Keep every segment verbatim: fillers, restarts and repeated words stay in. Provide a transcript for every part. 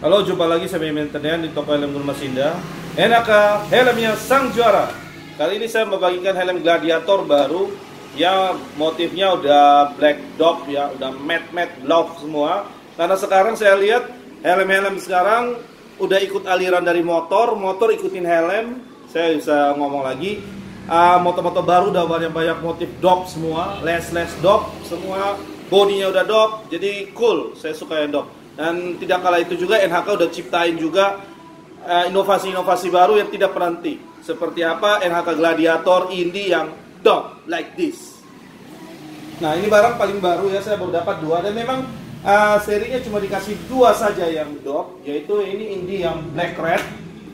Halo, jumpa lagi saya Mimin Tendian di toko helm Gunung Mas Indah. Enaka helmnya sang juara. Kali ini saya membagikan helm Gladiator baru yang motifnya udah black dog ya, udah matte matte block semua. Karena sekarang saya lihat helm-helm sekarang udah ikut aliran dari motor, motor ikutin helm. Saya bisa ngomong lagi, motor-motor uh, baru udah banyak-banyak motif dog semua, les-les dog semua, bodinya udah dog, jadi cool. Saya suka yang dog. Dan tidak kalah itu juga N H K udah ciptain juga inovasi-inovasi uh, baru yang tidak penanti. Seperti apa N H K Gladiator Indie yang dog like this. Nah, ini barang paling baru ya, saya baru dapat dua dan memang uh, serinya cuma dikasih dua saja yang dog, yaitu ini Indie yang black red.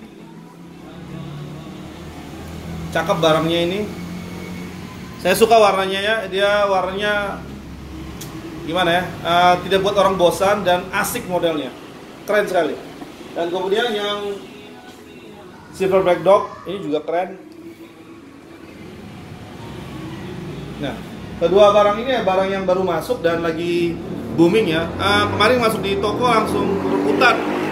Cakep barangnya ini. Saya suka warnanya ya, dia warnanya gimana ya, uh, tidak buat orang bosan dan asik modelnya, keren sekali. Dan kemudian yang silver black dog ini juga keren. Nah, kedua barang ini ya barang yang baru masuk dan lagi booming ya. Uh, kemarin masuk di toko langsung rebutan,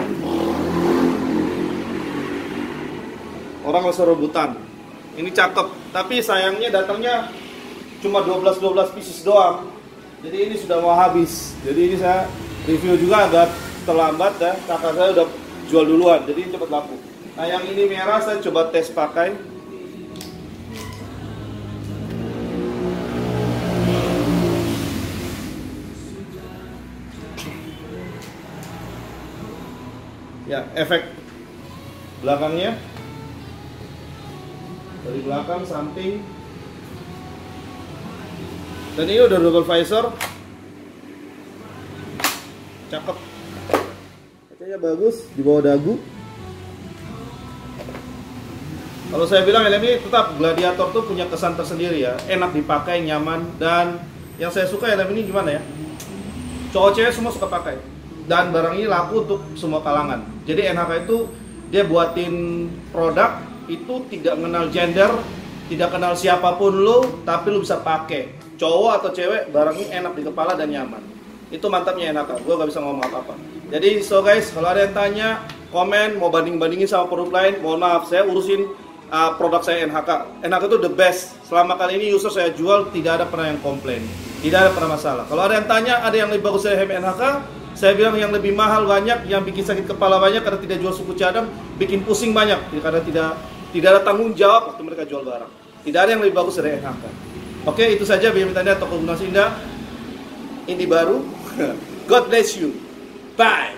orang langsung rebutan. Ini cakep, tapi sayangnya datangnya cuma dua belas dua belas pieces doang. Jadi ini sudah mau habis. Jadi ini saya review juga agak terlambat ya. Kakak saya udah jual duluan, jadi cepat laku. Nah, yang ini merah saya coba tes pakai. Ya, efek belakangnya dari belakang, samping. Dan ini udah double visor, cakep, kacanya bagus, di bawah dagu. Kalau saya bilang helm ini tetap Gladiator tuh punya kesan tersendiri ya, enak dipakai, nyaman. Dan yang saya suka helm ini gimana ya, cowok cewek semua suka pakai. Dan barang ini laku untuk semua kalangan. Jadi N H K itu dia buatin produk itu tidak mengenal gender, tidak kenal siapapun lo, tapi lo bisa pakai. Cowok atau cewek, barang ini enak di kepala dan nyaman. Itu mantapnya N H K, gue gak bisa ngomong apa-apa. Jadi so guys, kalau ada yang tanya, komen, mau banding-bandingin sama produk lain, mohon maaf, saya urusin uh, produk saya N H K. N H K itu the best. Selama kali ini user saya jual, tidak ada pernah yang komplain, tidak ada pernah masalah. Kalau ada yang tanya, ada yang lebih bagus dari N H K, saya bilang yang lebih mahal banyak, yang bikin sakit kepala banyak karena tidak jual suku cadang, bikin pusing banyak karena tidak tidak ada tanggung jawab waktu mereka jual barang. Tidak ada yang lebih bagus dari N H K. Oke, itu saja biar tanda toko Gunung Mas Indah ini baru. God bless you. Bye.